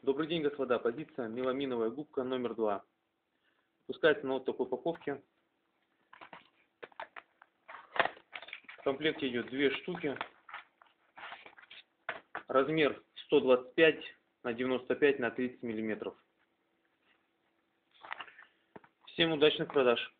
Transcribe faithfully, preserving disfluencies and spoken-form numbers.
Добрый день, господа. Позиция меламиновая губка номер два. Выпускается на вот такой упаковке. В комплекте идет две штуки. Размер сто двадцать пять на девяносто пять на тридцать миллиметров. Всем удачных продаж!